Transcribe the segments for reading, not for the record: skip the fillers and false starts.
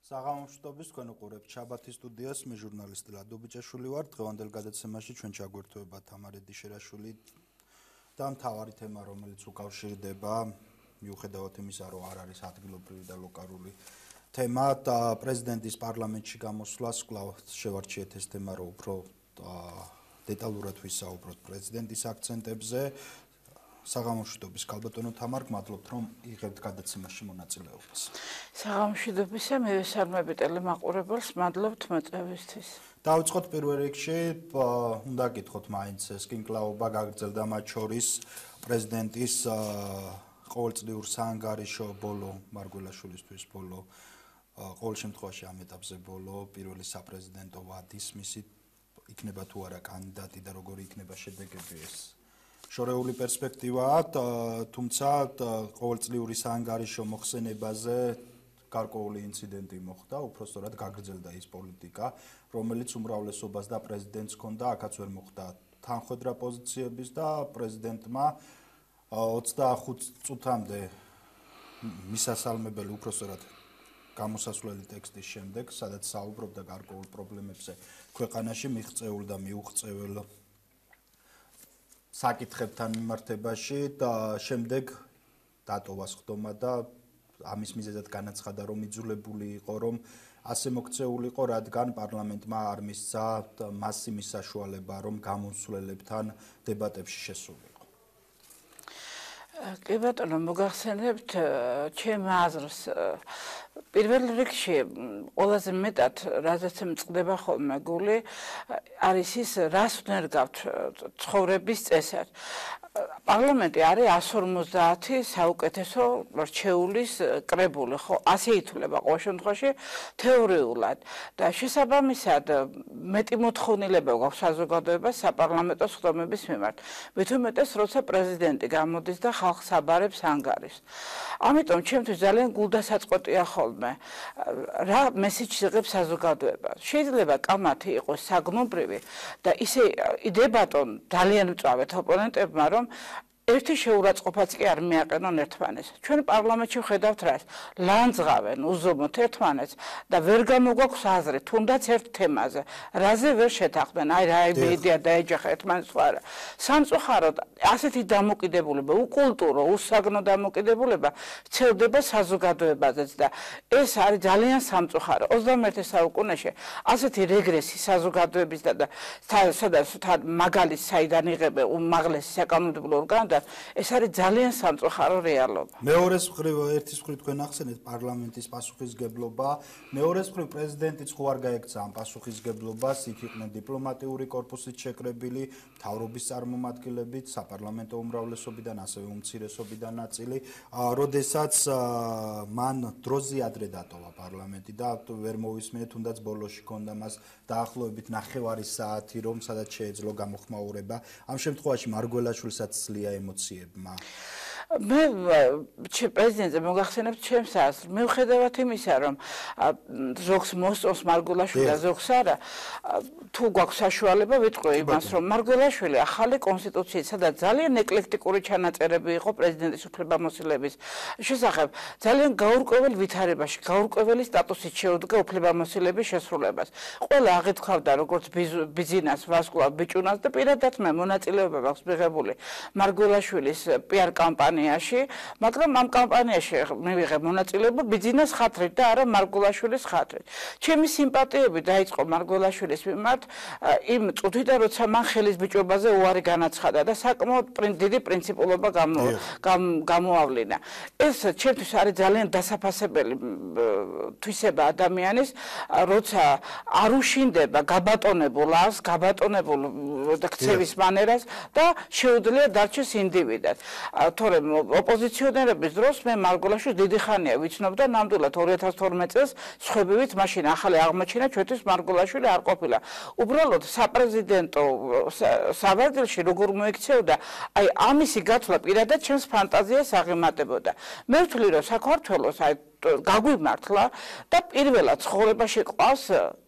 საღამოშტობის თქვენ უყურებთ შაბათის სტუდიას, მე ჟურნალისტი ლადო ბიჭაშვილი ვარ. დღევანდელ გადაცემაში ჩვენ ჩაგვერთვება თამარ ედიშერაშვილი და მთავარი თემა, რომელიც უკავშირდება, მიუხედავად იმისა, რომ არ არის ადგილობრივი და ლოკალური თემა, და პრეზიდენტის პარლამენტში გამოსვლას კვლავ შევარჩიეთ ეს თემა, რომ უფრო დეტალურად ვისაუბროთ პრეზიდენტის აქცენტებზე. საღამოშტობის ქალბატონო თამარ, გმადლობთ, რომ იღებთ გადაცემაში მონაწილეობას. საღამოშტობისა მივესალმები ტელემაყურებელს, მადლობთ მოწვევისთვის. დავიწყოთ პირველ რიგში, უნდა გითხოთ მაინც ეს კინკლაობა გაგრძელდა მათ შორის პრეზიდენტის ყოველწლიურ საანგარიშო ბოლო მარგველაშვილისთვის ბოლო ყოველ შემთხვევაში ამ ეტაპზე ბოლო პირველი საპრეზიდენტო ვადის მისი იქნება თუ არა კანდიდატი და როგორი იქნება შედეგები ეს შორეული პერსპექტივაა, თუმცა ყოველწლიური საანგარიშო მოხსენებაზე გარკვეული ინციდენტი მოხდა, უпростоრად გაგრძელდა ის პოლიტიკა, რომელიც უმრავლესობას და პრეზიდენტს ჰქონდა, აქაც ვერ მოხდა თანხმედრა პოზიციების და პრეზიდენტმა 25 წუთამდე მისასალმებელი უпростоრად გამოსასვლელი ტექსტის შემდეგ, სადაც საუბრობდა გარკვეულ პრობლემებზე ქვეყანაში მიღწეულ და მიუღწეულ საკითხებთან მიმართებაში და შემდეგ დატოვა სხდომა და ამის მიზეზად განაცხადა, რომ იძულებული იყო, რომ ასე მოქცეულიყო, რადგან პარლამენტმა არ მისცა მას იმის საშუალება, რომ გამოსვლებთან დებატებში შესულიყო. კი ბატონო, მოგახსენებთ ჩემ აზრს პირველ რიგში ყველაზე მეტად რაზეც მწყდება ხოლმე გული არის ის რას ვნერგავთ ცხოვრების წესად. პარლამენტი არის 150 საუკეთესო რჩეულის კრებული, ხო, ასე ითვლება ყოველ შემთხვევაში თეორიულად და შესაბამისად მეტი მოთხოვნილება გვაქვს საზოგადოებას საპარლამენტო სხდომების მიმართ. მით უმეტეს, როცა პრეზიდენტი გამოდის და ხალხს აბარებს ანგარიშს. ამიტომ ჩემთვის ძალიან გულდასაწყვეტია ხოლმე რა მესიჯს იღებს საზოგადოება. შეიძლება კამათი იყოს საგნობრივი და ისე იდებატონ ძალიან მწვავედ ოპონენტებმა, რომ ერთი შეურაცხყოფაც კი არ მიაყენონ ერთმანეთს. ჩვენ პარლამენტში ვხედავთ რას? ლანძღავენ უზომოდ ერთმანეთს და ვერ გამოგვაქვს აზრი, თუნდაც ერთ თემაზე, რაზე ვერ შეთანხმდნენ, აი რა იდეა დაეჯახა ერთმანეთს ხო არა. სამწუხაროდ ასეთი დამოკიდებულება, უკულტურო, უსაგნო დამოკიდებულება ვრცელდება საზოგადოებაზეც და ეს არის ძალიან სამწუხარო. 21 საუკუნეში ასეთი რეგრესი საზოგადოების და სადაც მაგალითს საიდან იღებენ უმაღლესი საკანონმდებლო ორგანო ეს არის ძალიან სამწუხარო რეალობა. მეორეს მხრივ ერთის მხრივ თქვენ ახსენეთ პარლამენტის პასუხისგებლობა, მეორეს მხრივ პრეზიდენტიც ხო არ გაექცა ამ პასუხისგებლობას, იქ იყვნენ დიპლომატიური კორპუსით შეკრებილი, მთავრობის წარმომადგენლებით, საპარლამენტო უმრავლესობიდან, ასევე უმცირესობიდან ნაწილი, როდესაც მან დროზე ადრე დატოვა პარლამენტი და ვერ მოვისმინე, თუნდაც ბოლოში ჰქონდა მას დაახლოებით 9 საათი, რომ სადაც შეეძლო გამოხმაურება. ამ შემთხვევაში მარგველაშვილსაც სძლია ემოციებმა. მე პრეზიდენტზე მოგახსენებთ ჩემს აზრს, მიუხედავად იმისა, რომ ზოგს მოსწონს მარგველაშვილი და ზოგს არა, თუ გვაქვს საშუალება ვიტყვი იმას, რომ მარგველაშვილი ახალი კონსტიტუციით, სადაც ძალიან ეკლექტიკური ჩანაწერები იყო პრეზიდენტის უფლებამოსილების შესახებ, ძალიან გაურკვეველ ვითარებაში, გაურკვეველი სტატუსით შეუდგა უფლებამოსილების შესრულებას. ყველა აღეთქვავდა როგორც ბიზნეს, ვასკვლავ, ბიჭუნას და პირადად მე მონაწილეობა მაქვს მიღებული მარგველაშვილის პიარ კამპანიაში, მაგრამ ამ კამპანიაში მივიღე მონაწილეობა ბიზნეს ხათრით და არა მარგველაშვილის ხათრით. ჩემი სიმპათიები დაიწყო მარგველაშვილის მიმართ იმ წუთიდან, როცა მან ხელის ბიჭობაზე უარი განაცხადა და საკმაოდ დიდი პრინციპულობა გამოავლინა. ეს ჩემთვის არის ძალიან დასაფასებელი თვისება ადამიანის, როცა არ უშინდება გაბატონებულ ას, გაბატონებულ ქცევის მანერას და შეუძლია დარჩეს ინდივიდად. თორემ ოპოზიციონერების დროს მე მარგველაშვილს დიდი ხანია ვიცნობ და ნამდვილად 2012 წელს სხვებივით მაშინ ახალი აღმოჩინა ჩვენთვის მარგველაშვილი არ ყოფილა. უბრალოდ საპრეზიდენტო სავარძელში როგორ მოიქცეოდა, აი ამისი გათვლა პირადად ჩემს ფანტაზიას აღემატებოდა. მე ვთვლი, რომ საქართველოს აი გაგვიმართლა და პირველად ცხოვრებაში ყავს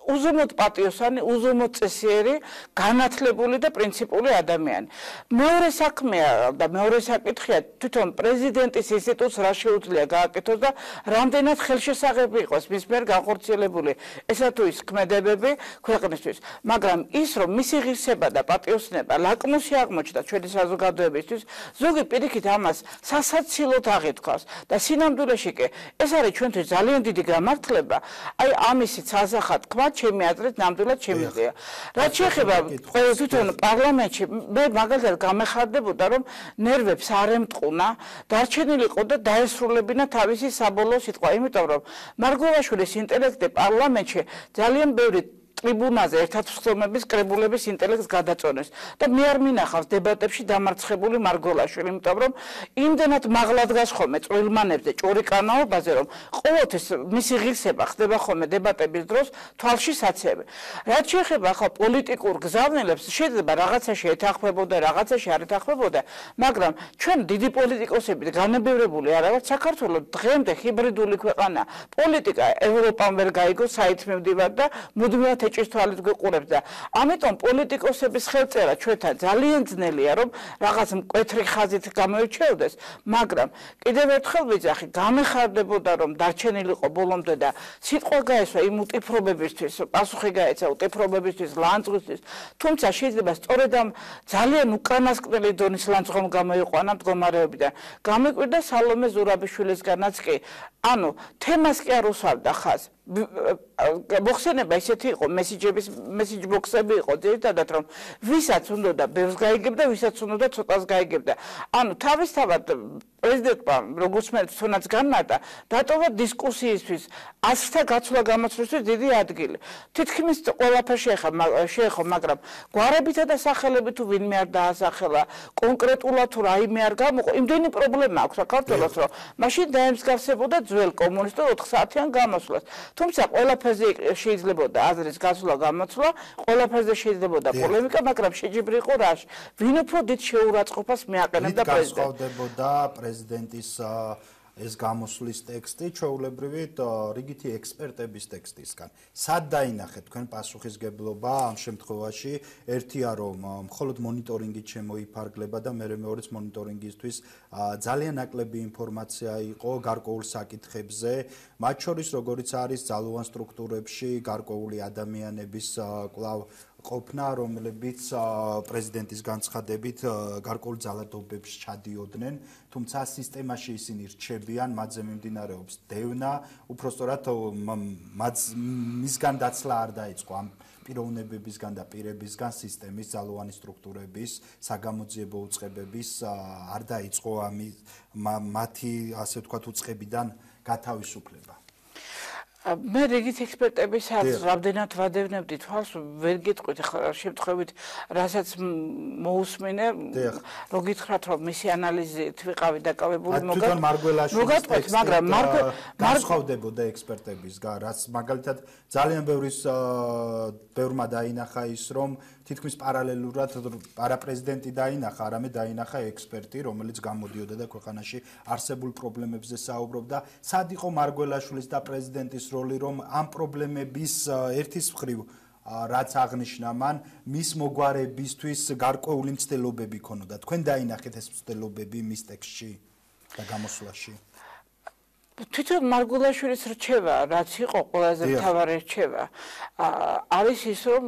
უზომოდ პატიოსანი, უზომოდ წესიერი, განათლებული და პრინციპული ადამიანი. მეორე საქმეა და მეორე საკითხია თვითონ პრეზიდენტის ინსტიტუტს რა შეუძლია გააკეთოს და რამდენად ხელშესაღები იყოს მის მიერ განხორციელებული ესა თუ ის ქმედებები ქვეყნისთვის. მაგრამ ის რომ მისი ღირსება და პატიოსნება ლაკმუსი აღმოჩნდა ჩვენი საზოგადოებისთვის, ზოგი პირიქით ამას სასაცილოდ აღითქვას და სინამდვილეში კი ეს არის ჩვენთვის ძალიან დიდი გამართლება. აი ამისიც ასახად თქვა ჩემი აზრით ნამდვილად შემიძლია. რაც შეეხება თვითონ პარლამენტში მე მაგალითად გამეხარდებოდა რომ ნერვებს არ ემტყუნა დარჩენილიყო და დაესრულებინა თავისი საბოლოო სიტყვა, იმიტომ რომ მარგველაშვილის ინტელექტი პარლამენტში ძალიან ბევრი ტრიბუნაზე ერთად მსხლომების კრებულების ინტელექტს გადაწონეს და მე არ მინახავს დებატებში დამარცხებული მარგველაშვილი, იმიტომ რომ იმდენად მაღლა დგას ხოლმე წვრილმანებზე ჭორიკანაობაზე, რომ ყოველთვის მისი ღირსება ხდება ხოლმე დებატების დროს თვალში საცემი. რაც შეეხება ახლა პოლიტიკურ გზავნილებს, შეიძლება რაღაცაში ეთანხმებოდა, რაღაცაში არ ეთანხმებოდა, მაგრამ ჩვენ დიდი პოლიტიკოსებით განებევრებული არა ვართ. საქართველოს დღემდე ჰიბრიდული ქვეყანა, პოლიტიკა ევროპამ ვერ გაიგო, საით მივდივარ და მუდმივად ეჭვის თვალით გვიყურებს და ამიტომ პოლიტიკოსების ხელწერა ჩვენთან ძალიან ძნელია რომ რაღაც მკვეთრი ხაზით გამოირჩეოდეს, მაგრამ კიდევ ერთხელ ვიძახი, გამეხარდებოდა რომ დარჩენილიყო ბოლომდე და სიტყვა გაესვა იმ უტიფრობებისთვის, პასუხი გაეცა უტიფრობებისთვის, ლანძღვისთვის, თუმცა შეიძლება სწორედ ამ ძალიან უკანასკნელი დონის ლანძღვამ გამოიყვანა მდგომარეობიდან. გამოიკვირდა სალომე ზურაბიშვილისგანაც კი, ანუ თემას კი არ უსვამდა ხაზს. მოხსენება ისეთი იყო, მესიჯ ბოქსები იყო ძირითადად რომ ვისაც უნდა ბევრს გაიგებდა, ვისაც უნდა ცოტას გაიგებდა. ანუ თავისთავად პრეზიდენტმა როგორც მე თუნდაც განმარტა, დატოვა დისკუსიისთვის, ასთა გაცვლა გამოცვლისთვის დიდი ადგილი. თითქმის ყველაფერს შეეხო, მაგრამ გვარებითა და სახელებით თუ ვინმე არ დაასახელა, კონკრეტულად თუ რაიმე არ გამოყო, იმდენი პრობლემა აქვს საქართველოს, რომ მაშინ დაემსგავსებოდა ძველ კომუნისტურ 4 საათიან გამოსვლას. თუმცა ყველაფერზე შეიძლებოდა აზრის გასვლა, გამოცვლა, ყველაფერზე შეიძლებოდა პოლემიკა, მაგრამ შეჯიბრი იყო რაში? ვინ უფრო დიდ შეურაცხყოფას მიაყენებდა პრეზიდენტს? პრეზიდენტის ეს გამოსვლის ტექსტი ჩვეულებრივი რიგითი ექსპერტების ტექსტისგან. სად დაინახეთ თქვენ პასუხისგებლობა ამ შემთხვევაში? ერთია რომ მხოლოდ მონიტორინგით შემოიფარგლება და მეორეც მონიტორინგისთვის ძალიან ნაკლები ინფორმაცია იყო გარკვეულ საკითხებზე, მათ შორის როგორიც არის ძალოვან სტრუქტურებში გარკვეული ადამიანების კვლავ ყოფნა, რომლებიც პრეზიდენტის განცხადებით გარკვეულ ძალადობებში ჩადიოდნენ, თუმცა სისტემაში ისინი რჩებიან, მათზე მიმდინარეობს დევნა, უпростоრად მისგან დაცლა არ დაიწყო ამ პიროვნებებისგან და პირებისგან სისტემის ძალოვანი სტრუქტურების, საგამოძიებო უწყებების არ დაიწყო მათი ასე ვთქვათ უწყებიდან გათავისუფლება. მე რიგით ექსპერტების აზრს რამდენად ვადევნებდი თვალს ვერ გიტყვით ახლა შემთხვევით რასაც მოусმინე რო გითხრათ რომ მისი ანალიზით ვიყავი დაკავებული მოგატყვეთ მაგრამ განსხვავდებოდა ექსპერტებისგან რაც მაგალითად ძალიან ბევრმა დაინახა ის რომ თითქმის პარალელურად არაპრეზიდენტი დაინახა, არამედ დაინახა ექსპერტი, რომელიც გამოდიოდა და ქვეყანაში არსებულ პრობლემებზე საუბრობდა. სად იყო მარგველაშვილის და პრეზიდენტის როლი, რომ ამ პრობლემების ერთის მხრივ რაც აღნიშნა მან, მის მოგვარებისთვის გარკვეული მცდელობები ქონოდა. თქვენ დაინახეთ ეს მცდელობები მის ტექსტში და გამოსვლაში? თვითონ მარგველაშვილის რჩევა, რაც იყო ყველაზე მთავარი რჩევა, არის ის, რომ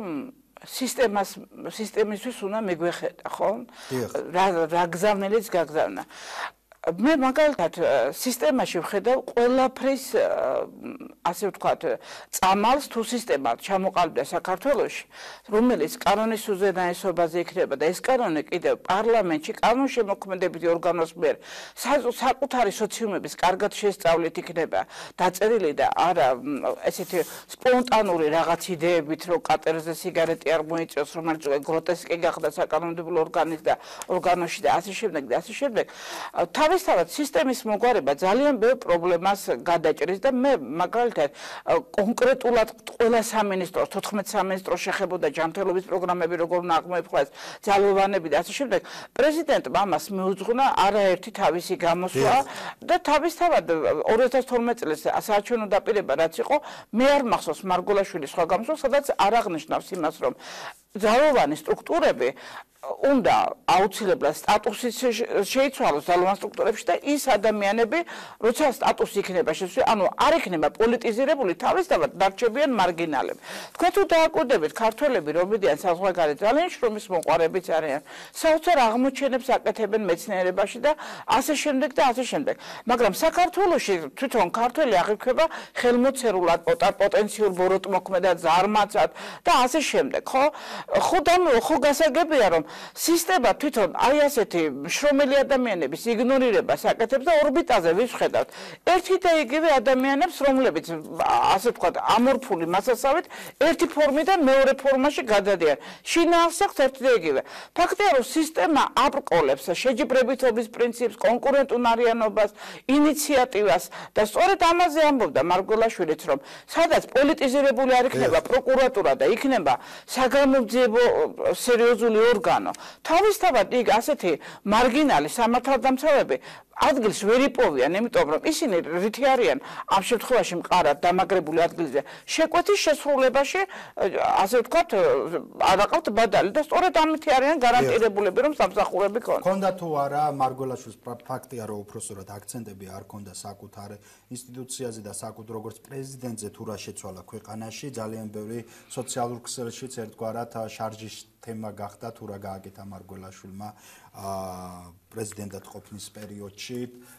სისტემისთვის უნდა მეგვეხედა, ხო? რა გზავნილიც გაგზავნა. მე მაგალითად სისტემაში ვხედავ ყველაფრის ასე ვთქვათ წამალს თუ სისტემა ჩამოყალიბდა საქართველოში, რომელიც კანონის უზენაესობაზე იქნება და ეს კანონი კიდევ პარლამენტში კანონშემოქმედებითი ორგანოს მიერ საკუთარი სოციუმების კარგად შესწავლით იქნება დაწერილი და არა ესეთი სპონტანური რაღაც იდეებით, რომ კატერზე სიგარეტი არ მოიწევს, რომელიც გროტესკი გახდა საკანონმდებლო ორგანოში და ასე შემდეგ და ასე შემდეგ. თავისთავად სისტემის მოგვარება ძალიან ბევრ პრობლემას გადაჭრის და მე მაგალითად კონკრეტულად ყველა სამინისტროს 14 სამინისტროს შეხებოდა ჯანმრთელობის პროგრამები როგორ უნდა აღმოიფხვრას ძალოვანები და ასე შემდეგ პრეზიდენტმა ამას მიუძღვნა არაერთი თავისი გამოსვლა და თავისთავად 2012 წელს საარჩევნო დაპირება რაც იყო მე არ მახსოვს მარგულაშვილის სხვა გამოსვლა სადაც არ აღნიშნავს იმას რომ ძალოვანი სტრუქტურები უნდა აუცილებლად სტატუსის შეიცვალოს ძალოვან სტრუქტურებში და ის ადამიანები, როცა სტატუსი იქნება შეცვლილი, ანუ არ იქნება პოლიტიზირებული, თავისთავად დარჩებიან მარგინალები. თქვენ თუ დააკვირდებით, ქართველები რომლიდან საზღვარგარეთ ძალიან შრომის მოყვარებიც არიან, საოცარ აღმოჩენებს აკეთებენ მეცნიერებაში და ასე შემდეგ და ასე შემდეგ. მაგრამ საქართველოში თვითონ ქართველი აღიქვება ხელმოცერულად, პოტენციურ ბოროტმოქმედად, ზარმაცად და ასე შემდეგ, ხო? ხო გასაგებია რომ სისტემა თვითონ აი ასეთი შრომელი ადამიანების იგნორირებას აკეთებს და ორბიტაზე ვიხედავთ ერთი და იგივე ადამიანებს რომლებიც ასე ვთქვათ ამორფული მასასავით ერთი ფორმიდან მეორე ფორმაში გადადიან შინაარსს ერთი და იგივე ფაქტია რომ სისტემა აბრკოლებს შეჯიბრებითობის პრინციპს კონკურენტუნარიანობას ინიციატივას და სწორედ ამაზე ამბობდა მარგველაშვილიც რომ სადაც პოლიტიზირებული არ იქნება პროკურატურა და იქნება საგამოძიებო სერიოზული ორგანო თავისთავად იქ ასეთი მარგინალი სამართალდამცავები ადგილს ვერ იპოვიან, იმიტომ რომ ისინი რითი არიან ამ შემთხვევაში მყარად დამაგრებული ადგილზე შეკვეთის შესრულებაში ასე ვთქვათ არ აყავთ ბადალი და სწორედ ამით არიან გარანტირებულები რომ სამსახურები ქონდათ. ქონდა თუ არა მარგველაშვილის ფაქტია რომ უпроსორად აქცენტები არ ქონდა საკუთარ ინსტიტუციაზე და საკუთარ როგორც პრეზიდენტზე თუ რა შეცვალა ქვეყანაში ძალიან ბევრი სოციალურ ქსელშიც ერთგვარად შარჟის თემა გახდა თუ რა გააკეთა მარგველაშვილმა პრეზიდენტად ყოფნის პერიოდში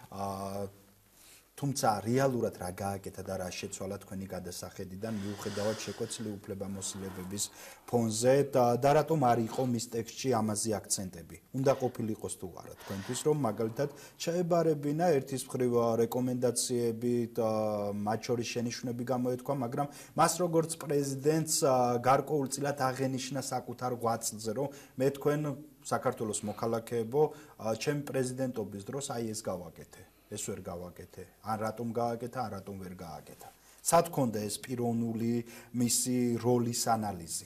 თუმცა რეალურად რა გააკეთა და რა შეცვალა თქვენი გადასახედიდან მიუხედავად შეკვეცილი უფლებამოსილებების ფონზე და რატომ არ იყო მის ტექსტში ამაზე აქცენტები უნდა ყოფილიყოს თუ არა თქვენთვის რომ მაგალითად შეებარებინა ერთის მხრივ რეკომენდაციები მათ შორის შენიშვნები გამოეთქვა მაგრამ მას როგორც პრეზიდენტს გარკვეულწილად აღენიშნა საკუთარ ღვაწლზე რომ მე თქვენ საქართველოს მოქალაქეებო ჩემი პრეზიდენტობის დროს აი ეს გავაკეთე ეს ვერ გავაკეთე ან რატომ გააკეთა ან რატომ ვერ გააკეთა სად ქონდა ეს პიროვნული მისი როლის ანალიზი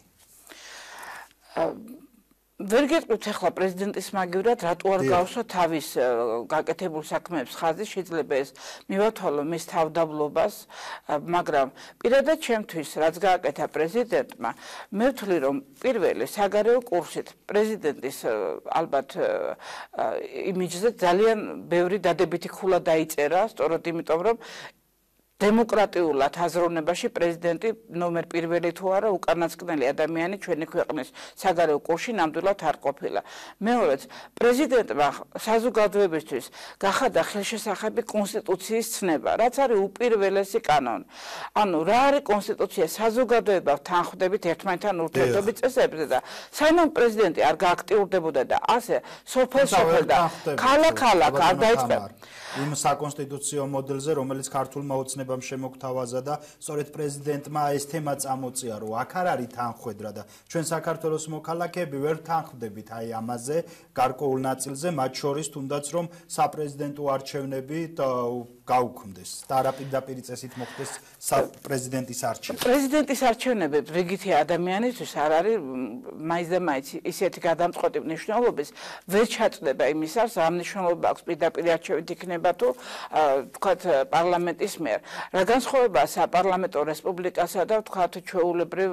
ვერ გეტყვით ახლა პრეზიდენტის მაგივრად რატო არ გავსვა თავის გაკეთებულ საქმეებს ხაზი შეიძლება ეს მივათვალო მის თავდაბლობას მაგრამ პირადად ჩემთვის რაც გააკეთა პრეზიდენტმა მე ვთვლი რომ პირველი საგარეო კურსით პრეზიდენტის ალბათ იმიჯზე ძალიან ბევრი დადებითი ხულა დაიწერა სწორედ იმიტომ რომ დემოკრატიულად აზროვნებაში პრეზიდენტი ნომერ პირველი თუ არა უკანასკნელი ადამიანი ჩვენი ქვეყნის საგარეო კურსში ნამდვილად არ ყოფილა. მეორეც პრეზიდენტმა საზოგადოებისთვის გახადა ხელშესახები კონსტიტუციის ცნება, რაც არის უპირველესი კანონი. ანუ რა არის კონსტიტუცია საზოგადოება თანხმდებით ერთმანეთთან ურთიერთობის წესებზე და საერთოდ პრეზიდენტი არ გააქტიურდებოდა და ასე სოფელ-სოფელ და ქალაქ-ქალაქ არ დაიწყება იმ საკონსტიტუციო მოდელზე რომელიც ქართულმა ოცნებამ შემოგთავაზა და სწორედ პრეზიდენტმა ეს თემა წამოწია რომ აქ არ არის თანხwebdriver და ჩვენ საქართველოს მოქალაქეები ვერ თანხმდებით აი ამაზე გარკვეულ ნაწილზე მათ შორის თუნდაც რომ საპრეზიდენტო არჩევნები გაუქმდეს და არაპირდაპირი წესით მოხდეს პრეზიდენტის არჩევნები. პრეზიდენტის არჩევნები რიგითი ადამიანისთვის არ არის მაინც და მაინც ისეთი გადამწყვეტი მნიშვნელობის ვერ ჩაწდება იმისას რა მნიშვნელობა აქვს პირდაპირ არჩევით იქნება თუ თქვათ პარლამენტის მიერ. რა განსხვავებაა საპარლამენტო რესპუბლიკასა და თქვათ ჩვეულებრივ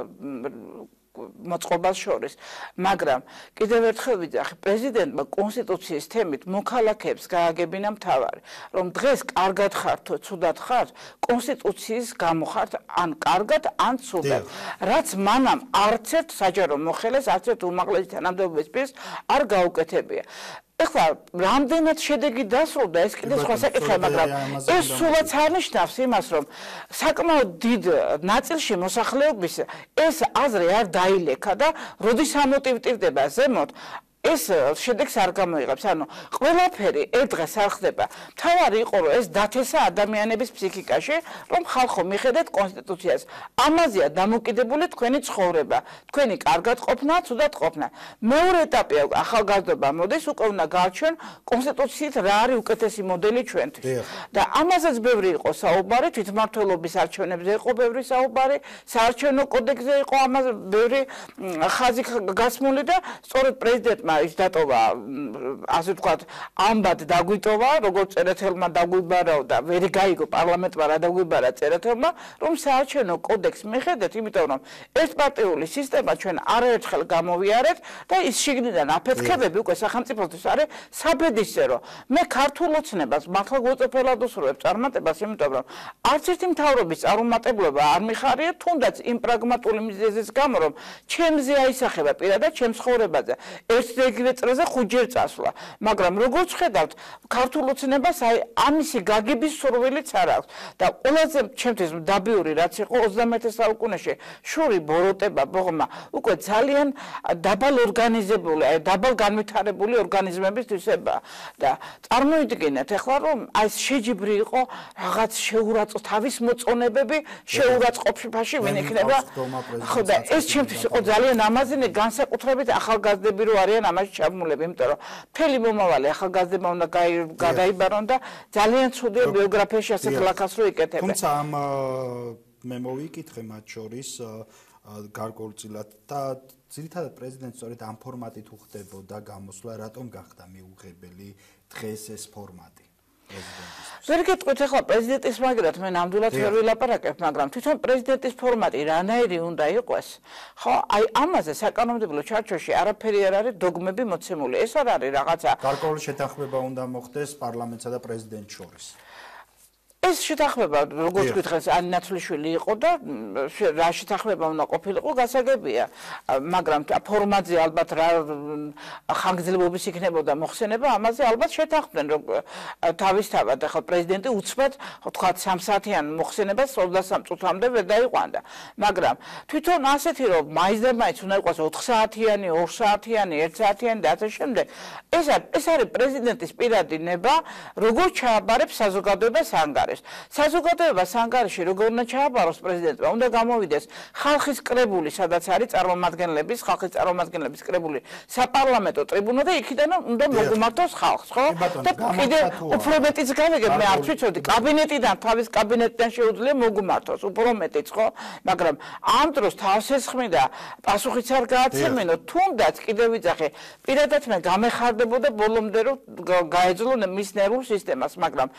მოწყობას შორის. მაგრამ კიდევ ერთხელ ვიძახი პრეზიდენტმა კონსტიტუციის თემით მოქალაქეებს გააგებინა მთავარი, რომ დღეს კარგად ხართ თუ ცუდად ხართ, კონსტიტუციის გამო ხართ ან კარგად ან ცუდად. რაც მანამ არც ერთ საჯარო მოხელეს, არც ერთ უმაღლესი თანამდებობის პირს არ გაუკეთებია. ეხლა რამდენად შედეგი დასრულდა ეს კიდე სხვა საკითხია, მაგრამ ეს სულაც არნიშნავს იმას, რომ საკმაოდ დიდ ნაწილში მოსახლეობის ეს აზრი არ დაილექა და როდის ამოტივტირდება ზემოთ ეს შედეგს არ გამოიღებს. ანუ ყველაფერი ერთ დღეს არ ხდება. თავარი იყო რომ ეს დათესა ადამიანების ფსიქიკაში, რომ ხალხო მიხედეთ კონსტიტუციას. ამაზეა დამოკიდებული თქვენი ცხოვრება, თქვენი კარგად ყოფნა, ცუდად ყოფნა. მეორე ეტაპია ახალგაზრდობა მოდის, უკვე უნდა გაარჩიონ კონსტიტუციით რა არის უკეთესი მოდელი ჩვენთვის. და ამაზეც ბევრი იყო საუბარი, თვითმმართველობის არჩევნებზე იყო ბევრი საუბარი, საარჩევნო კოდექსზე იყო ამაზე ბევრი ხაზი გასმული და სწორედ პრეზიდენტმა ის დატოვა, ასე ვთქვათ, ამბად დაგვიტოვა, როგორც წერეთელმა დაგვიბარავ და ვერ გაიგო პარლამენტმა რა დაგვიბარა წერეთელმა, რომ საარჩევნო კოდექსს მიხედეთ, იმიტომ რომ ერთპარტიული სისტემა ჩვენ არაერთხელ გამოვიარეთ და ის შიგნიდან აფეთქებები უკვე სახელმწიფოსთვის არის საბედისწერო. მე ქართულ ოცნებას მართლა გვეწეფელად უსურვებ წარმატებას, იმიტომ რომ არც ერთი მთავრობის წარუმატებლობა არ მიხარია, თუნდაც იმ პრაგმატული მიზეზის გამო, რომ ჩემზე აისახება პირადად ჩემს ცხოვრებაზე. ერთ და იგივე წრეზე 5 ჯერ წასვლა, მაგრამ როგორც ხედავთ, ქართულ ოცნებას აი ამისი გაგების სურვილიც არ აქვს და ყველაზე ჩემთვის დაბიური რაც იყო 21 საუკუნეში შური ბოროტება ბოღმა უკვე ძალიან დაბალ ორგანიზებული, აი დაბალ განვითარებული ორგანიზმების თვისება და წარმოიდგინეთ ახლა რომ აი შეჯიბრი იყო რაღაც შეურაცხ თავის მოწონებები შეურაცხყოფაში ვინ იქნება ხო და ეს ჩემთვის იყო ძალიან ამაზინე განსაკუთრებით ახალგაზრდები რო არიან ამაში ჩაბმულები, იმიტომ რომ მთელი მომავალი ახალგაზრდებმა უნდა გადაიბარონ და ძალიან ცუდია ბიოგრაფიაში ასეთ ლაქას რო იკეთებენ. თუმცა ამ მე მოვიკითხე მათ შორის გარკვეულწილად და ძირითადად პრეზიდენტი სწორედ ამ ფორმატით უხდებოდა გამოსვლა, რატომ გახდა მიუღებელი დღეს ეს ფორმატი პრეზიდენტისთვის? ვერ გეტყვით ახლა პრეზიდენტის მაგრად მე ნამდვილად ვერ ვილაპარაკებ, მაგრამ თვითონ პრეზიდენტის ფორმატი რანაირი უნდა იყოს, ხო, აი ამაზე საკანონმდებლო ჩარჩოში არაფერი არ არის დოგმები მოცემული. ეს არ არის რაღაცა გარკვეული შეთანხმება უნდა მოხდეს პარლამენტსა და პრეზიდენტს შორის. ეს შეთანხმება, როგორც გითხეს, ანი ნაცვლიშვილი იყო და რა შეთანხმება უნდა ყოფილიყო, გასაგებია. მაგრამ ფორმატზე ალბათ რა ხანგრძლივობის იქნებოდა მოხსენება, ამაზე ალბათ შეთანხმდნენ, რომ თავისთავად ახლა პრეზიდენტი უცბად, თქვა 3 საათიან მოხსენებას 23 წუთამდე ვერ დაიყვანდა. მაგრამ თვითონ ასეთი რომ მაინც და მაინც უნდა იყოს 4 საათიანი, 2 საათიანი, 1 საათიანი და ასე შემდეგ. ეს არის პრეზიდენტის პირადი ნება, როგორ ჩააბარებს საზოგადოებას ანგარიშს. საზოგადოებას ანგარიში როგორ უნდა ჩააბაროს პრეზიდენტმა, უნდა გამოვიდეს ხალხის კრებული, სადაც არის წარმომადგენლების, ხალხის წარმომადგენლების კრებული საპარლამენტო ტრიბუნა და იქიდან უნდა მოგუმართოს ხალხს, ხო? და კიდე უფრო მეტიც გავიგებ, მე არც ვიცოდი, კაბინეტიდან, თავის კაბინეტიდან შეუძლია მოგუმართოს, უფრო მეტიც, ხო? მაგრამ ამ დროს თავს ესხმიდა, პასუხიც არ გააცემენო, თუნდაც კიდე ვიძახე, პირადად მე გამეხარდებოდა ბოლომდე რომ გაეძლო მის ნერვულ სისტემას, მაგრამ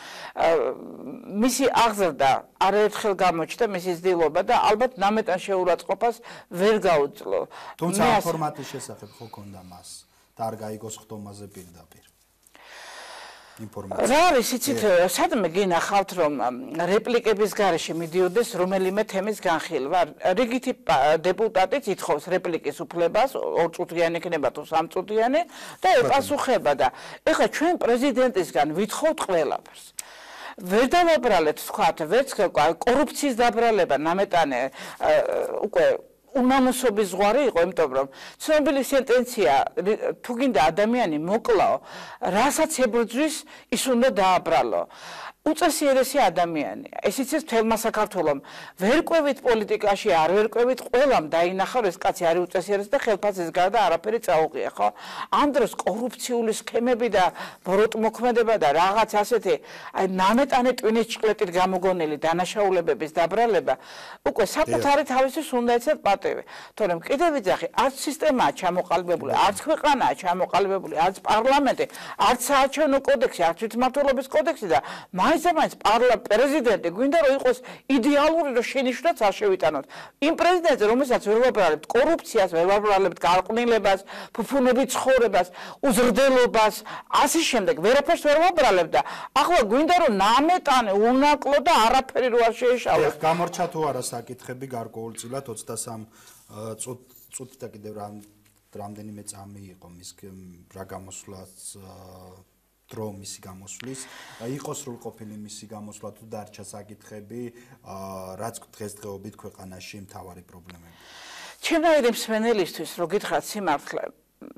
მისი აღზრდა არაერთხელ გამოჩნდა მისი ცდილობა და ალბათ ნამეტან შეურაცხყოფას ვერ გაუძლო. თუმცა ამ ფორმატის შესახებ ხო ქონდა მას და არ გაიგოს ხდომაზე პირდაპირ. ინფორმაცია. რა არის იცით, სადმე გინახავთ რომ რეპლიკების გარეშე მიდიოდეს რომელიმე თემის განხილვა. რიგითი დეპუტატიც ითხოვს რეპლიკის უფლებას, 2 წუთიანი იქნება თუ 3 წუთიანი და ეპასუხება და ეხლა ჩვენ პრეზიდენტისგან ვითხოვთ ყველაფერს. ვერ დავაბრალეთ თქვათ, ვერც კორუფციის დაბრალება ნამეტანე უკვე უნამოსობის ზღვარი იყო, იმიტომ რომ ცნობილი სენტენცია თუ გინდა ადამიანი მოკლაო, რასაც ებრძვის, ის უნდა დააბრალო. უწესიერესი ადამიანია. ეს იცის მთელმა საქართველომ. ვერ ყვევით პოლიტიკაში, არ ვერ ყვევით, ყველამ დაინახა, რომ ეს კაცი არის უწესიერესი და ხელფასის გარდა არაფერი წაუღია, ხო? ამ დროს კორუფციული სქემები და ბოროტმოქმედება და რაღაც ასეთი, აი ნამეტანე ტვინის ჭყლეტით გამოგონილი დანაშაულებების დაბრალება, უკვე საკუთარი თავისთვის უნდა ეცეთ პატივი. თორემ კიდე ვიძახი, არც სისტემაა ჩამოყალიბებული, არც ქვეყანაა ჩამოყალიბებული, არც პარლამენტი, არც საარჩევნო კოდექსი, არც თვითმმართველობის კოდექსი და მაინც პრეზიდენტი გვინდა რომ იყოს იდეალური რომ შენიშვნაც არ შევიტანოთ. იმ პრეზიდენტზე რომელსაც ვერ ვაბრალებთ კორუფციას, ვერ ვაბრალებთ გარყვნილებას, ფუფუნებით ცხოვრებას, უზრდელობას, ასე შემდეგ, ვერაფერს ვერ ვაბრალებთ და ახლა გვინდა რომ ნამეტანე უნაკლო და არაფერი რო არ შეეშალოს. გამორჩა თუ არა საკითხები გარკვეულწილად 23 წუთი და კიდევ რამდენიმე წამი იყო მის რა გამოსვლაც დრო მისი გამოსვლის, იყო სრულყოფილი მისი გამოსვლა თუ დარჩა საკითხები, რაც დღესდღეობით ქვეყანაში მთავარი პრობლემები. ჩემნაირი მსმენელისთვის, რო გითხრათ სიმართლე,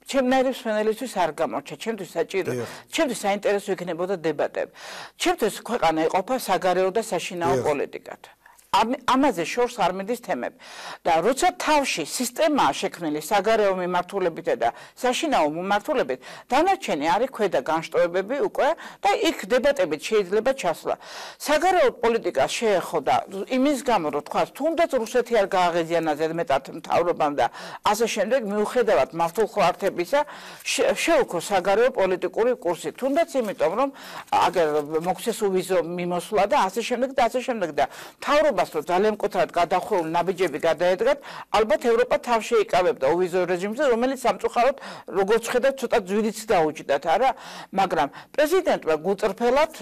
ჩემნაირი მსმენელისთვის არ გამორჩა, ჩემთვის საჭირო, ჩემთვის საინტერესო იქნებოდა დებატები. ჩემთვის ქვეყანა იყოფა საგარეო და საშინაო პოლიტიკად. ამაზე შორს არ მიდის თემები და როცა თავში სისტემაა შექმნილი საგარეო მიმართულებით და საშინაო მიმართულებით დანარჩენი არის ქვედა განშტოებები უკვე და იქ დებატებით შეიძლება ჩასვლა საგარეო პოლიტიკა შეეხოდა იმის გამო რომ თქვა თუნდაც რუსეთი არ გააღიზიანა ზედმეტად მთავრობამ და ასე შემდეგ მიუხედავად მართულხვართებისა შეუქო საგარეო პოლიტიკური კურსი თუნდაც იმიტომ რომ აგერ მოქცეს უვიზო მიმოსვლა და ასე შემდეგ და მთავრობა რომ ძალიან მკვეთრად გადახვეული ნაბიჯები გადაედგათ, ალბათ ევროპა თავ შეიკავებდა უვიზო რეჟიმზე, რომელიც სამწუხაროდ როგორც ხედავთ, ცოტა ძვირიც დაუჭდათ, არა? მაგრამ პრეზიდენტმა გუწრფელად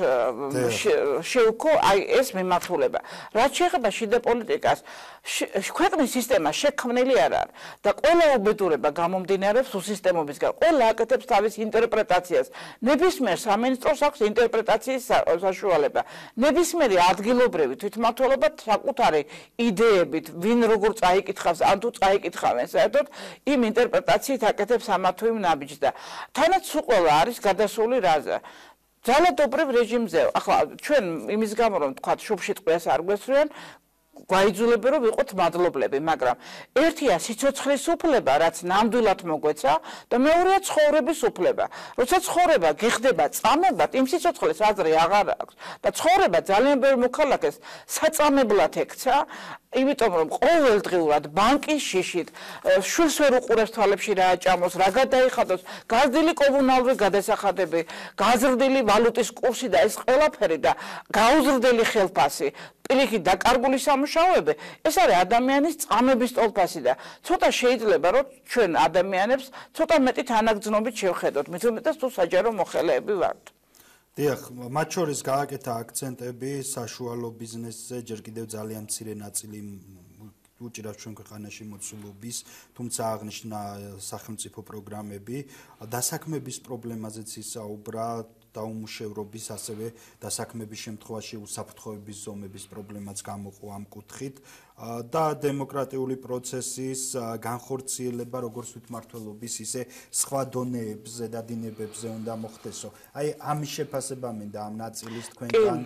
შეუქო აი ეს მიმართულება. რაც შეეხება შიდა პოლიტიკას, ქვეყნის სისტემა შექმნილი არ არის და ყველა უბედურება გამომდინარეობს სისტემობისგან. ყველა აკეთებს თავის ინტერპრეტაციას. ნებისმიერ სამინისტროს აქვს ინტერპრეტაციის საშუალება. ნებისმიერი ადგილობრივი თვითმმართველობა საკუთარი იდეებით, ვინ როგორ წაიკითხავს, ან თუ წაიკითხავენ, საერთოდ იმ ინტერპრეტაციით აკეთებს ამა თუ იმ ნაბიჯს და თანაც უყოლა არის გადასული რაზე. ძალადობრივ რეჟიმზე, ახლა ჩვენ იმის გამო რომ თქვა შუბში ტყვიას არ გვესწრიან გვაიძულებენ რომ ვიყოთ მადლობლები, მაგრამ ერთია სიცოცხლის უფლება, რაც ნამდვილად მოგვეცა და მეორეა ცხოვრების უფლება. როცა ცხოვრება გეხდება წამებად, იმ სიცოცხლეს აზრი აღარ აქვს და ცხოვრება ძალიან ბევრ მოქალაქეს საწამებლად ექცა, იმიტომ რომ ყოველდღიურად ბანკის შიშით შვილს ვერ უყურებს თვალებში რა აჭამოს, რა გადაიხადოს, გაზრდილი კომუნალური გადასახადები, გაზრდილი ვალუტის კურსი და ეს ყველაფერი და გაუზრდელი ხელფასი პირიქით დაკარგული სამუშაოები, ეს არის ადამიანის წამების ტოლფასი და ცოტა შეიძლება რომ ჩვენ ადამიანებს ცოტა მეტი თანაგრძნობით შევხედოთ, მით უმეტეს თუ საჯარო მოხელეები ვართ. დიახ, მათ შორის გააკეთა აქცენტები საშუალო ბიზნესზე, ჯერ კიდევ ძალიან მცირე ნაწილი უჭირავს ჩვენ ქვეყანაში მოცულობის, თუმცა აღნიშნა სახელმწიფო პროგრამები, დასაქმების პრობლემაზეც ისაუბრა, დაუმუშევრობის, ასევე დასაქმების შემთხვევაში უსაფრთხოების ზომების პრობლემაც გამოყო ამ კუთხით და დემოკრატიული პროცესის განხორციელება როგორც თვითმმართველობის, ისე სხვა დონეებზე და დინებებზე უნდა მოხდესო. აი ამის შეფასება მინდა ამ ნაწილის თქვენგან,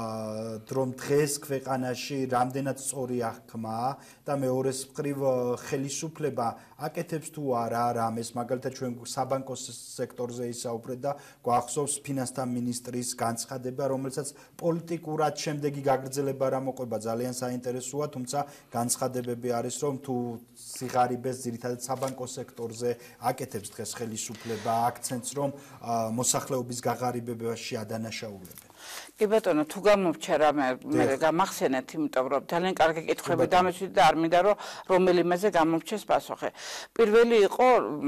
რომ დღეს ქვეყანაში რამდენად სწორი აღქმაა და მეორეს მხრივ ხელისუფლება აკეთებს თუ არა რამეს, მაგალითად ჩვენ საბანკო სექტორზე ისაუბრეთ და გვახსოვს ფინანსთა მინისტრის განცხადება, რომელსაც პოლიტიკურად შემდეგი გაგრძელება რა მოყვება ძალიან საინტერესოა, თუმცა განცხადებები არის, რომ თუ სიღარიბეს ძირითადად საბანკო სექტორზე აკეთებს დღეს ხელისუფლება აქცენტს, რომ მოსახლეობის გაღარიბებაში ადანაშაულებენ. კი ბატონო, თუ გამომრჩა რამე მე გამახსენეთ, იმიტომ რომ ძალიან კარგი კითხვები დამეცვით და არ მინდა რომ რომელიმეზე გამომრჩეს პასუხი. პირველი იყო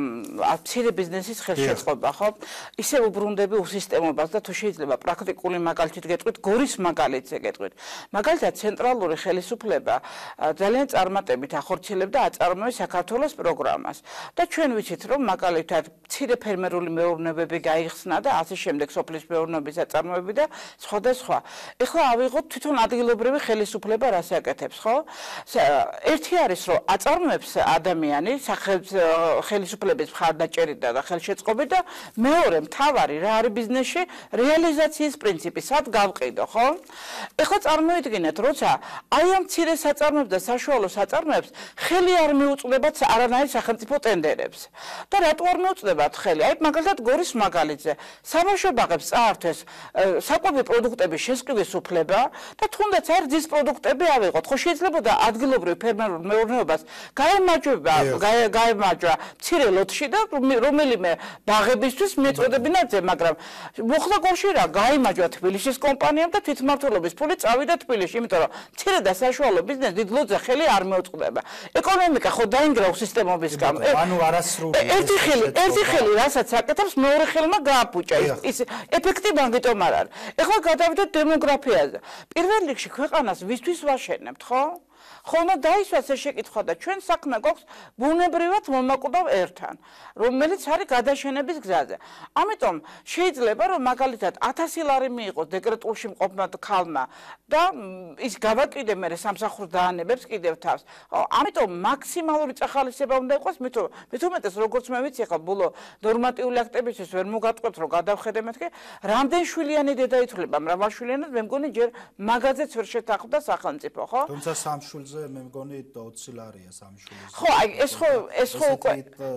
მცირე ბიზნესის ხელშეწყობა, ხო? ისე უბრუნდები უსისტემობას და თუ შეიძლება პრაქტიკული მაგალითით გეტყვით, გორის მაგალითზე გეტყვით. მაგალითად ცენტრალური ხელისუფლება ძალიან წარმატებით ახორციელებდა აწარმოეს საქართველოს პროგრამას. და ჩვენ ვიცით, რომ მაგალითად მცირე ფერმერული მეურნეობები გაიხსნა და ასე შემდეგ სოფლის მეურნეობის აწარმოები და სხვადასხვა. ეხლა ავიღოთ თვითონ ადგილობრივი ხელისუფლება რას აკეთებს, ხო? ერთი არის, რომ აწარმოებს ადამიანი ხელისუფლების მხარდაჭერით და ხელშეწყობით და მეორე მთავარი რა არის ბიზნესში რეალიზაციის პრინციპი, სად გავყიდო, ხო? ეხლა წარმოიდგინეთ, როცა აი ამ მცირე საწარმოებს და საშუალო საწარმოებს ხელი არ მიუწვდებათ არანაირ სახელმწიფო ტენდერებს. და რატო არ მიუწვდებათ ხელი? აი მაგალითად გორის მაგალითზე საბავშვო ბაღებს წაართვეს საკვები პროდუქტების შესყიდვის უფლება და თუნდაც არ ძის პროდუქტები ავიღოთ. ხო შეიძლებოდა ადგილობრივ ფერმერულ მეურნეობას გაემარჯვა მცირე ლოტში და რომელიმე ბაღებისთვის მეწოდებინათ, მაგრამ მოხდა გორში რა, გაიმარჯვა თბილისის კომპანიამ და თვითმმართველობის ფული წავიდა თბილისში, იმიტომ რომ მცირე და საშუალო ბიზნესი დიდ ლოდზე ხელი არ მეუწყდება. ეკონომიკა ხო დაინგრა სისტემობის გამო. ანუ არასრული ერთი ხელი რასაც აკეთებს, მეორე ხელმა გააფუჭა. ის ეფექტი მაგიტომ არ არის. ეხლა გადავიდეთ დემოგრაფიაზე. პირველ რიგში ქვეყანას ვისთვის ვაშენებთ, ხო? ხოლმე დაისვას ეს შეკითხვა და ჩვენ საქმე გვაქვს ბუნებრივად მომაკვდავ ერთან, რომელიც არის გადაშენების გზაზე. ამიტომ შეიძლება რომ მაგალითად 1000 ლარი მიიღოს დეკრეტულში მყოფმა ქალმა და ის გავაკიდე მე სამსახურს დაანებებს კიდევ თავს. ამიტომ მაქსიმალური წახალისება უნდა იყოს მით უმეტეს როგორც მე ვიცი ახლა ბოლო ნორმატიული აქტებისთვის ვერ მოგატყვეთ რომ გადავხედე მეთქე რამდენ შვილიანი დედა ითვლება მრავალშვილიანად მე მგონი ჯერ მაგაზეც ვერ შეთანხმდა სახელმწიფო ხო? თუმცა სამ შვილზე მე მგონი 20 ლარია სამი შვილზე. ხო, აი ეს ხო უკვე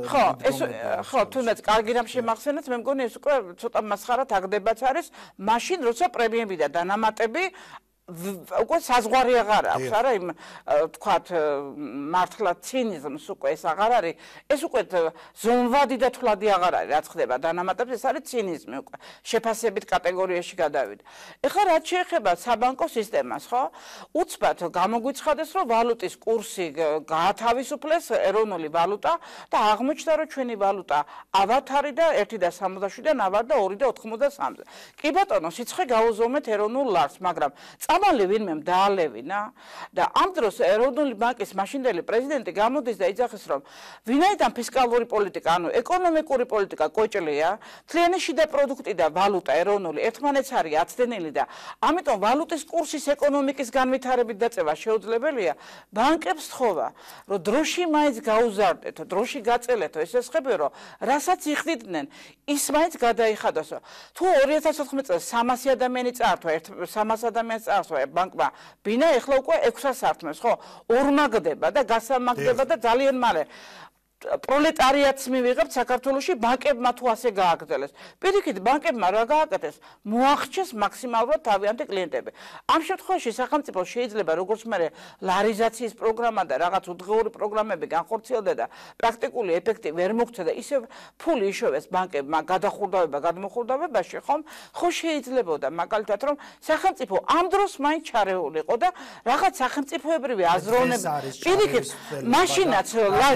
ხო, თუნდაც კარგი რამ შემახსენეთ, მე მგონი ეს უკვე ცოტა მასხარად აგდებაც არის, მაშინ როცა პრემიები და დანამატები უკვე საზღვარი აღარ აქვს, არა იმ თქვათ მართლა ცინიზმს უკვე ეს აღარ არის, ეს უკვე ზონვადი და თვლადი აღარ არის, რაც ხდება დანამატებს, ეს არის ცინიზმი უკვე, შეფასებით კატეგორიაში გადავიდა. ეხლა რაც შეეხება საბანკო სისტემას, ხო? უცბად გამოგვიცხადეს, რომ ვალუტის კურსი გაათავისუფლეს ეროვნული ვალუტა და აღმოჩნდა, რომ ჩვენი ვალუტა ავათარი და 1.67-დან ავარ და 2.83-ზე. კი ბატონო, სიცხე გაუზომეთ ეროვნულ ლარს, მაგრამ ამალი ვინმე დაალევინა და ამ დროს ეროვნული ბანკის მაშინდელი პრეზიდენტი გამოდის და იძახის რომ ვინაიდან ფისკალური პოლიტიკა, ანუ ეკონომიკური პოლიტიკა კოჭლია, მთლიანი შიდა პროდუქტი და ვალუტა ეროვნული ერთმანეთს არის აცდენილი და ამიტომ ვალუტის კურსის ეკონომიკის განვითარებით დაწევა შეუძლებელია, ბანკებს თხოვა, რომ დროში მაინც გაუზარდეთო, დროში გაწელეთო, ეს ესხებიო, რომ რასაც იხდიდნენ, ის მაინც გადაიხადოსო. თუ 2014 წელს 300 ადამიანი წაართვა, 300 ადამიანს წაართვა ბანკმა, ბინა ეხლა უკვე 600 სართმევს, ხო? ორმაგდება და გასამაგდება და ძალიან მალე პროლეტარიატს მივიღებთ საქართველოში ბანკებმა თუ ასე გააგრძელეს. პირიქით ბანკებმა რა გააკეთეს? მოახჩეს მაქსიმალურად თავიანთი კლიენტები. ამ შემთხვევაში სახელმწიფო შეიძლება როგორც მე ლარიზაციის პროგრამა და რაღაც უდგეური პროგრამები განხორციელდა და პრაქტიკული ეფექტი ვერ მოგვცედა, ისე ფული იშოვეს ბანკებმა გადახურდავება გადმოხურდავებაში, ხომ? ხო შეიძლებოდა მაგალითად რომ სახელმწიფო ამ დროს მაინც ჩარეულიყო და რაღაც სახელმწიფოებრივი აზროვნები. პირიქით მაშინაც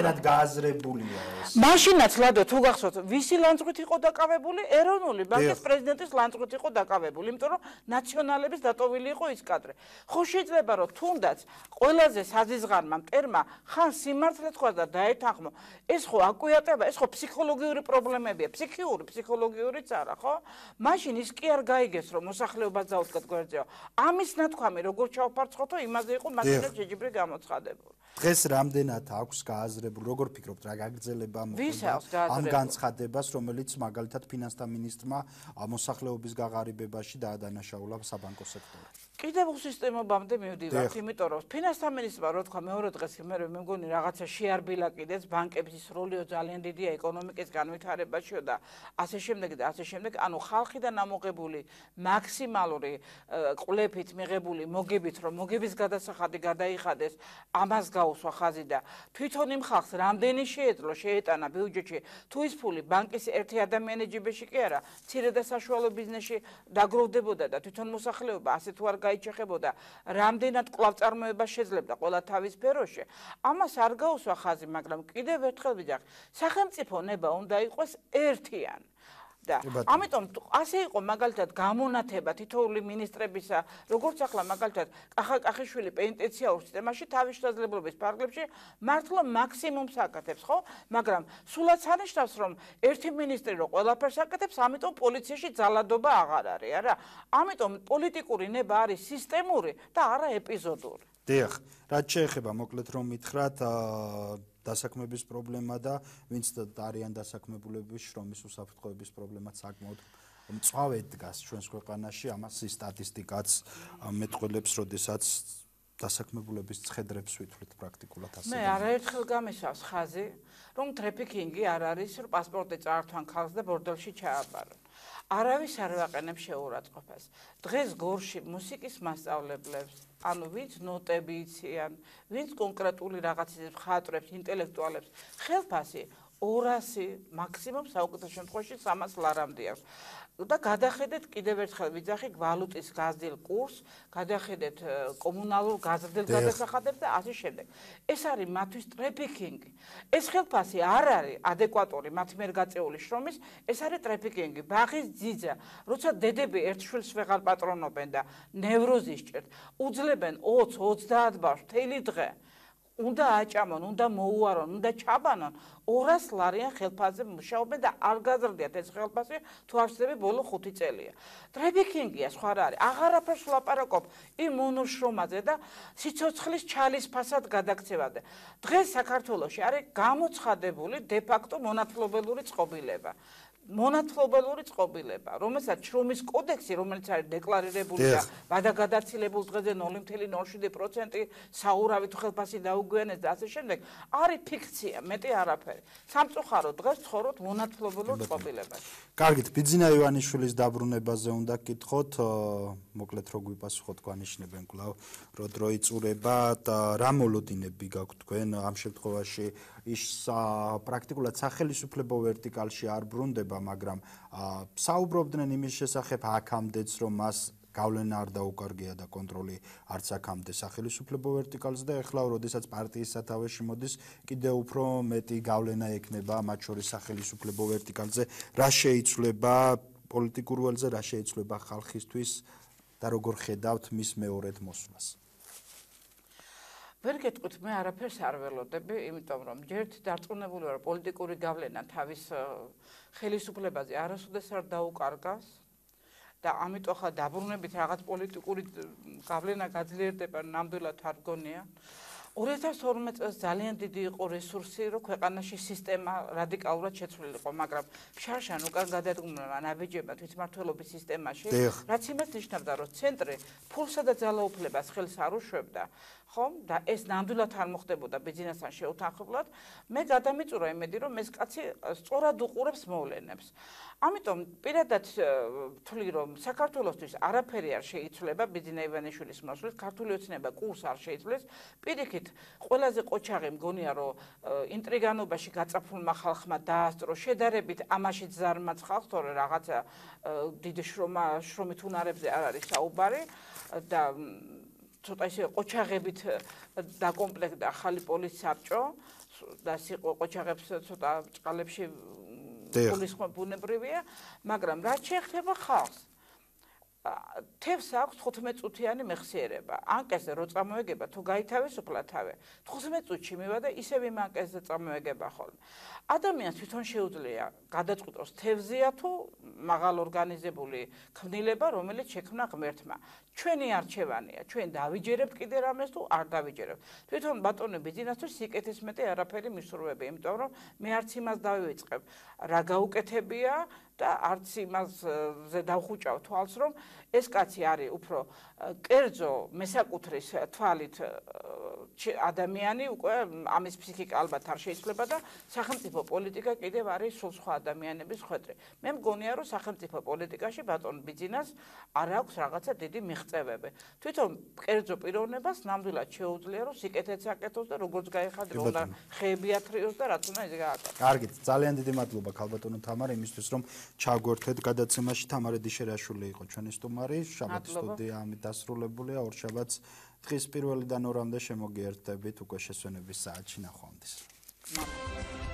მაშინაც ლადო თუ გახსოვთ ვისი ლანძღვით იყო დაკავებული ეროვნული ბანკის პრეზიდენტის ლანძღვით იყო დაკავებული იმიტომ რომ ნაციონალების დატოვილი იყო ის კადრე ხო შეიძლება რომ თუნდაც ყველაზე საზიზღარმა მტერმა ხან სიმართლე თქვა და დაეთანხმო ეს ხო აკვიატება ეს ხო ფსიქოლოგიური პრობლემებია ფსიქოლოგიურიც არა ხო მაშინ ის კი არ გაიგეს რომ მოსახლეობას დაუდგათ გვერდზეო ამის ნათქვამი როგორ ჩავფარცხოთო იმაზე იყო მასშტაბ შეჯიბრი გამოცხადებული დღეს რამდენად აქვს გააზრებული როგორ ფიქრობთ რა გაგრძელება მოხდა ამ განცხადებას რომელიც მაგალითად ფინანსთა მინისტრმა მოსახლეობის გაღარიბებაში დაადანაშაულა საბანკო სექტორს კიდევ უსისტემობამდე მივდივართ იმიტომ რომ ფინანსთა მინისტრმა რო თქვა მეორე დღეს მე მგონი რაღაცა შეარბილა კიდეც ბანკების როლიო ძალიან დიდია ეკონომიკის განვითარებაშიო და ასე შემდეგ ანუ ხალხიდან ამოღებული მაქსიმალური ყლეფით მიღებული მოგებით რომ მოგების გადასახადი გადაიხადეს ამას გაუსვა ხაზი და თვითონ იმ ხალხს რამდენი შეეძლო შეეტანა ბიუჯეტში თუ ის ფული ბანკის ერთი ადამიანის ჯიბეში კი არა მცირე და საშუალო ბიზნესში დაგროვდებოდა და თვითონ მოსახლეობა ასე თუ არ გაიჩეხებოდა რამდენად კვლავ-წარმოებას შეძლებდა ყველა თავის სფეროში ამას არ გაუსვა ხაზი მაგრამ კიდევ ერთხელ ვიძახ სახელმწიფო ნება უნდა იყოს ერთიანი და ამიტომ ასე იყო მაგალითად გამონათება თითოეული მინისტრებისა როგორც ახლა მაგალითად კახაშვილი პენტენციალურ სისტემაში თავის შესაძლებლობის ფარგლებში მართლა მაქსიმუმს აკეთებს ხო მაგრამ სულაც ანიშნავს რომ ერთი მინისტრი რო ყველაფერს აკეთებს ამიტომ პოლიციაში ძალადობა აღარ არის არა ამიტომ პოლიტიკური ნება არის სისტემური და არა ეპიზოდური დიახ რაც შეეხება მოკლედ რომ მითხრათ დასაქმების პრობლემა და ვინც არიან დასაქმებულები შრომის უსაფრთხოების პრობლემაც საკმაოდ მწვავედ დგას ჩვენს ქვეყანაში ამას სტატისტიკაც მეტყველებს როდესაც დასაქმებულების ცხედრებს ვითვლით პრაქტიკულად ასე მე არაერთხელ გამისვავს ხაზი რომ ტრაფიკინგი არ არის რომ პასპორტი წაართვან ქალს და ბორდელში ჩააბარონ არავის არ ვაყენებს შეურაცხყოფას დღეს გორში მუსიკის მასწავლებლებს ანუ ვინც ნოტები იციან ვინც კონკრეტული რაღაცის მხატვრებს ინტელექტუალებს ხელფასი 200 მაქსიმუმ საუკეთესო შემთხვევაში 300 ლარამდე აქვს. და გადახედეთ კიდევ ერთხელ ვიძახი ვალუტის გაზრდილ კურსს, გადახედეთ კომუნალურ გაზრდილ გადასახადებს და ასე შემდეგ. ეს არის მათთვის ტრეფიკინგი. ეს ხელფასი არ არის ადეკვატური მათ მიერ გაწეული შრომის, ეს არის ტრეფიკინგი. ბაღის ძიძა, როცა დედები ერთ შვილს ვეღარ პატრონობენ და ნევროზი სჭერთ, უძლებენ 20-30 ბავშვს მთელი დღე. უნდა აჭამონ, უნდა მოუარონ, უნდა ჩაბანონ, 200 ლარიან ხელფასზე მუშაობენ და არ გაზრდიათ ეს ხელფასი, თუ არ ვცდები ბოლო 5 წელია. ტრეფიკინგია, სხვა რა არის. აღარაფერს ვლაპარაკობ იმ მონურ შრომაზე და სიცოცხლის ჩალის ფასად გადაქცევაზე. დღეს საქართველოში არის გამოცხადებული დე-ფაქტო მონათლობელური წყობილება. მონათლობელური წყობილება, რომელსაც შრომის კოდექსი, რომელიც არის დეკლარირებული და ვადაგადაცილებულ დღეზე 0.07% საურავი თუ ხელფასი დაუგვიანეს და ასე შემდეგ, არის ფიქცია, მეტი არაფერი. სამწუხაროდ დღეს ცხოვრობთ მონათლობელურ წყობილებაში. კარგით, ბიძინა ივანიშვილის დაბრუნებაზე უნდა გკითხოთ, მოკლედ რო გვიპასუხოთ, გვანიშნებენ კვლავ, რო დრო იწურება და რა მოლოდინები გაქვთ თქვენ ამ შემთხვევაში ის პრაქტიკულად სახელმწიფო ვერტიკალში არ ბრუნდება, მაგრამ საუბრობდნენ იმის შესახებ აქამდეც, რომ მას გავლენა არ დაუკარგია და კონტროლი არც აქამდე სახელმწიფო ვერტიკალზე და ეხლა როდესაც პარტიის სათავეში მოდის, კიდევ უფრო მეტი გავლენა ექნება მათ შორის სახელმწიფო ვერტიკალზე, რა შეიცვლება პოლიტიკურ ველზე, რა შეიცვლება ხალხისთვის და როგორ ხედავთ მის მეორედ მოსვლას. ვერ გეტყვით, მე არაფერს არ ველოდები, იმიტომ რომ ჯერთ დარწმუნებული ვარ, პოლიტიკური გავლენა თავის ხელისუფლებაზე არასოდეს არ დაუკარგავს და ამიტომ ხა დაბრუნებით რაღაც პოლიტიკური გავლენა გაძლიერდება, ნამდვილად არ გონია. 2012 წელს ძალიან დიდი იყო რესურსი, რომ ქვეყანაში სისტემა რადიკალურად შეცვლილიყო, მაგრამ შარშან უკან გადადგმულმა ნაბიჯებმა თვითმმართველობის სისტემაში, რაც იმას ნიშნავდა, რომ ცენტრი ფულსა და ძალაუფლებას ხელს არ უშვებდა, ხომ? და ეს ნამდვილად არ მოხდებოდა ბიზნესთან შეუთანხმებლად, მე გადამიწურა იმედი, რომ ეს კაცი სწორად უყურებს მოვლენებს. ამიტომ პირადად ვთვლი, რომ საქართველოსთვის არაფერი არ შეიცვლება ბიძინა ივანიშვილის მოსვლით, ქართული ოცნება კურსს არ შეიცვლეს, პირიქით ყველაზე ყოჩაღი მგონია, რომ ინტრიგანობაში გაწაფულმა ხალხმა დაასწრო შედარებით ამაშიც ზარმაც ხალხს, თორე რაღაცა დიდი შრომით უნარებზე არ არის საუბარი და ცოტა ისე ყოჩაღებით დაკომპლექტდა ახალი პოლის საბჭო და ყოჩაღებს ცოტა ჭყალებში ფულის ბუნებრივია, მაგრამ რაც შეეხება ხალხს, თევს აქვს 15 წუთიანი მეხსიერება. ანკეზე რო წამოეგება, თუ გაითავისუფლა თავი, 15 წუთში მივა და ისევ იმ ანკეზე წამოეგება ხოლმე. ადამიანს თვითონ შეუძლია გადაწყვიტოს თევზია თუ მაღალ ორგანიზებული ქმნილება, რომელიც შექმნა ღმერთმა. ჩვენი არჩევანია, ჩვენ დავიჯერებთ კიდე რამეს თუ არ დავიჯერებთ. თვითონ ბატონი ბიძინასთვის სიკეთის მეტი არაფერი მისურვები, იმიტომ რომ მე არც იმას დავივიწყებ, რა გაუკეთებია და არც იმაზე დავხუჭავ თვალს, რომ ეს კაცი არის უფრო კერძო მესაკუთრის თვალით ადამიანი, უკვე ამის ფსიქიკა ალბათ არ შეიცვლება და სახელმწიფო პოლიტიკა კიდევ არის სულ სხვა ადამიანების ხვედრი. მე მგონია, რომ სახელმწიფო პოლიტიკაში ბატონ ბიძინას არ აქვს რაღაცა დიდი მიღწევები. თვითონ კერძო პიროვნებას ნამდვილად შეუძლია, რომ სიკეთეც აკეთოს და როგორც გაეხადრო, უნდა ხეები ათრიოს და რაც უნდა ისე გააკეთოს. კარგით, ძალიან დიდი მადლობა ქალბატონო თამარ იმისთვის, რომ ჩაგვერთვეთ გადაცემაში. თამარი დიშერაშვილი იყო ჩვენი სტუმარი, შაბათის სტუდია ამით დასრულებულია, ორშაბათს დღის პირველიდან ორამდე შემოგიერთდებით უკვე შესვენების საათში ნახვამდის.